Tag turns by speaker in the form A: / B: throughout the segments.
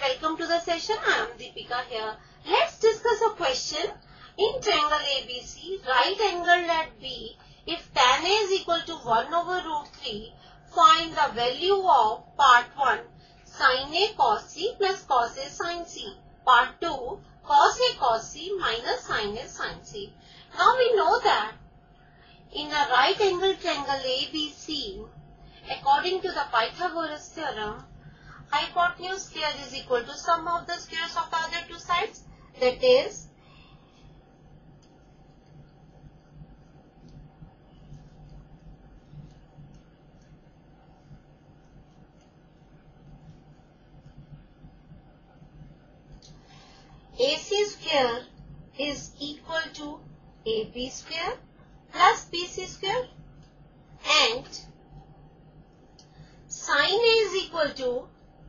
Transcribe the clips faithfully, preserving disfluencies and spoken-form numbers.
A: welcome to the session. I am Deepika here. Let's discuss a question. In triangle A B C, right angled at B, if tan A is equal to one over root three, find the value of part one, sin A cos C plus cos A sin C. Part two, cos A cos C minus sin A sin C. Now we know that in a right angled triangle A B C, according to the Pythagoras theorem, hypotenuse square is equal to sum of the squares of the other two sides. That is, A C square is equal to A B square plus B C square, and sin A is equal to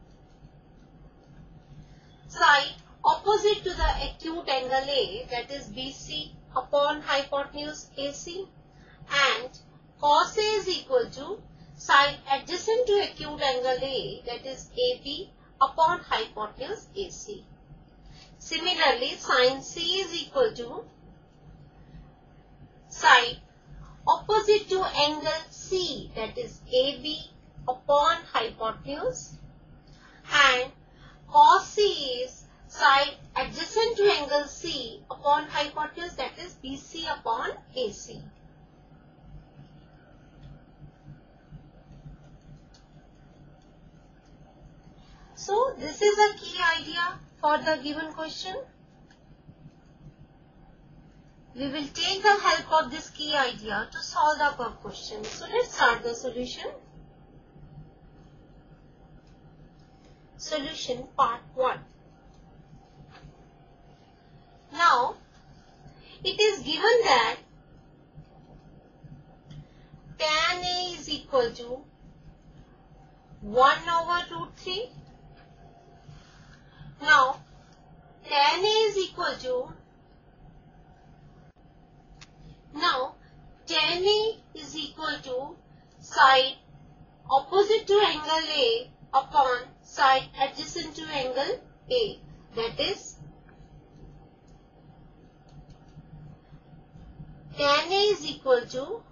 A: side opposite to the acute angle A, that is B C upon hypotenuse A C, and cos A is equal to side adjacent to acute angle A, that is A B upon hypotenuse A C. Similarly, sin C is equal to side opposite to angle C, that is A B upon hypotenuse, and cos C is side adjacent to angle C upon hypotenuse, that is B C upon A C. So this is a key idea for the given question. We will take the help of this key idea to solve the above question. So let's start the solution. Solution part one. Now, it is given that tan A is equal to one over root three. Now, tan A is equal to, now tan A is equal to side opposite to angle A upon side adjacent to angle A, that is tan A is equal to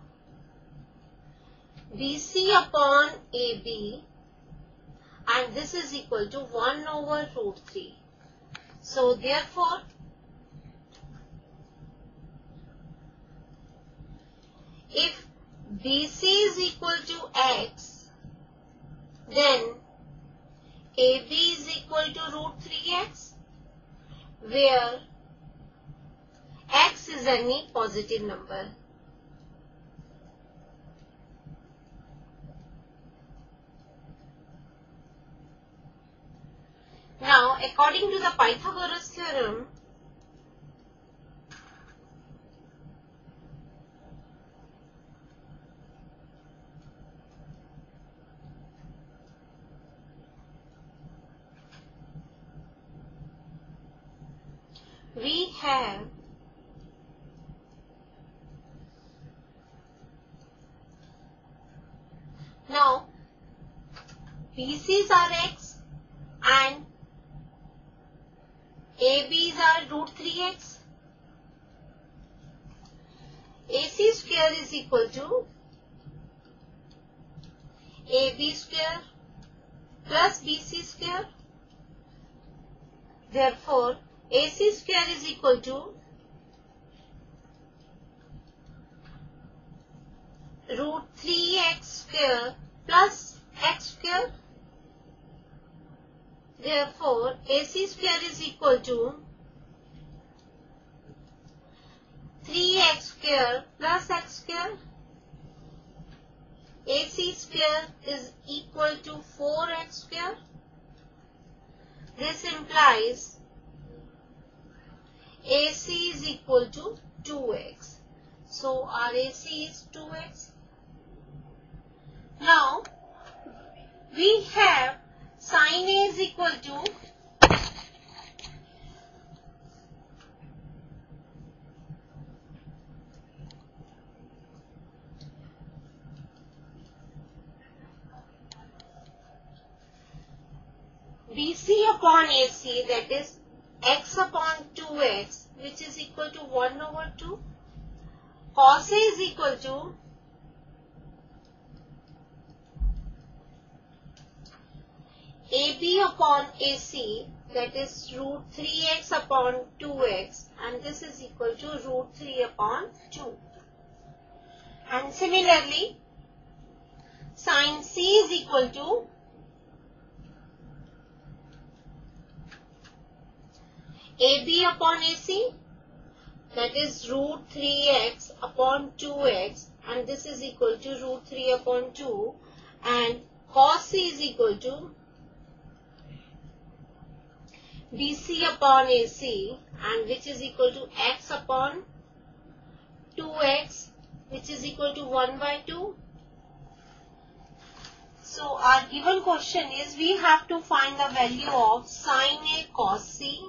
A: B C upon A B, and this is equal to one over root three. So therefore, if B C is equal to X, then A B is equal to root three X, where X is any positive number. Now, according to the Pythagoras theorem, we have now B Cs are X and A B's are root three X. A C square is equal to A B square plus B C square. Therefore, A C square is equal to root three X square plus X square. Therefore, A C square is equal to three X square plus X square. A C square is equal to four X square. This implies A C is equal to two X. So our A C is two X. Now, we have sin A is equal to B C upon A C, that is x upon two x, which is equal to one over two. Cos A is equal to A B upon A C, that is root three x upon two x, and this is equal to root three upon two. And similarly, sin C is equal to A B upon A C, that is root three x upon two x, and this is equal to root three upon two, and cos C is equal to B C upon A C, and which is equal to x upon two x, which is equal to one by two. So our given question is, we have to find the value of sin A cos C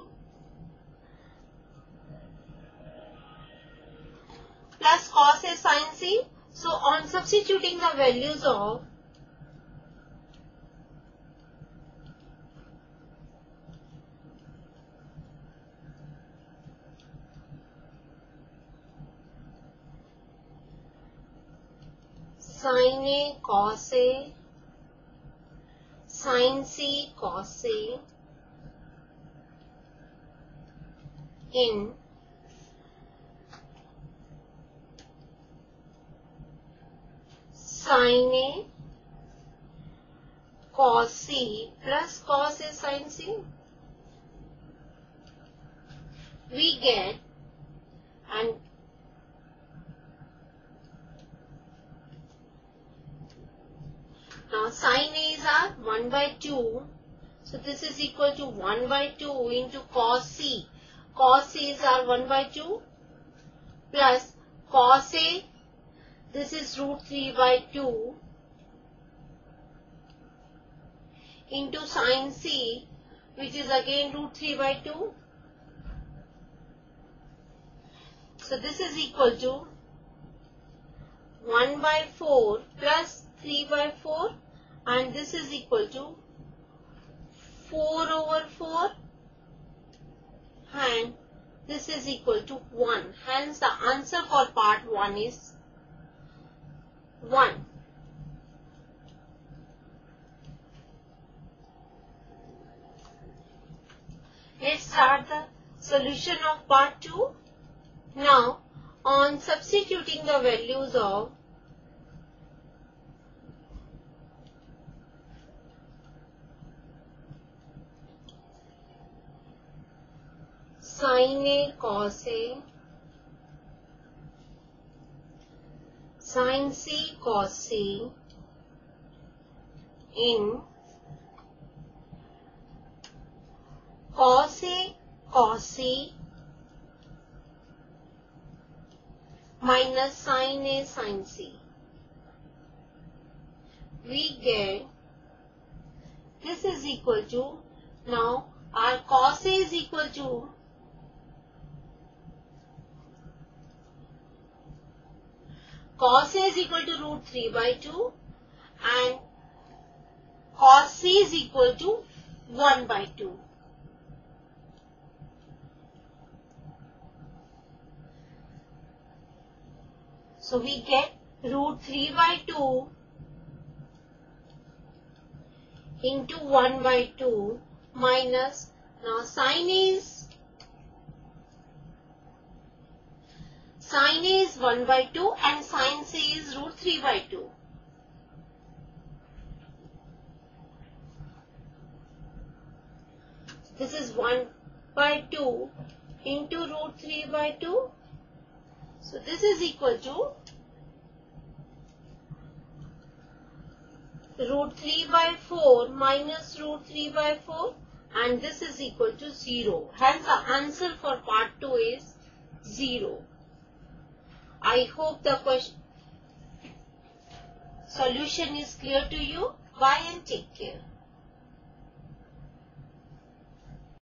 A: plus cos A sin C. So on substituting the values of sin A cos A, sin C cos A in sin A cos C plus cos A sin C, we get, and now sin A is our one by two, so this is equal to one by two into cos C. Cos C is our one by two plus cos A, this is root three by two into sin C, which is again root three by two. So this is equal to one by four plus three by four, and this is equal to four over four, and this is equal to one. Hence the answer for part one is one. Let's start the solution of part two. Now, on substituting the values of sin A cos A, sin C cos C in cos A cos C minus sin A sin C, we get, this is equal to, now our cos A is equal to cos A is equal to root three by two, and cos C is equal to one by two. So we get root three by two into one by two minus, now sin A is, sin A is one by two and sin C is root three by two. This is one by two into root three by two. So this is equal to root three by four minus root three by four, and this is equal to zero. Hence the answer for part two is zero. I hope the question solution is clear to you. Bye and take care.